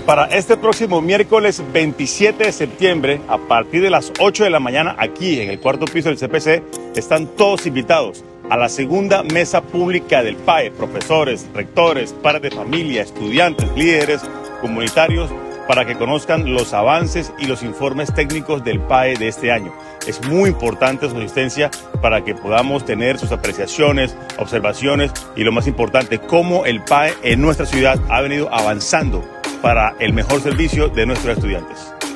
Para este próximo miércoles 27 de septiembre, a partir de las 8 de la mañana, aquí en el cuarto piso del CPC, están todos invitados a la segunda mesa pública del PAE, profesores, rectores, padres de familia, estudiantes, líderes comunitarios, para que conozcan los avances y los informes técnicos del PAE de este año. Es muy importante su asistencia para que podamos tener sus apreciaciones, observaciones y lo más importante, cómo el PAE en nuestra ciudad ha venido avanzando para el mejor servicio de nuestros estudiantes.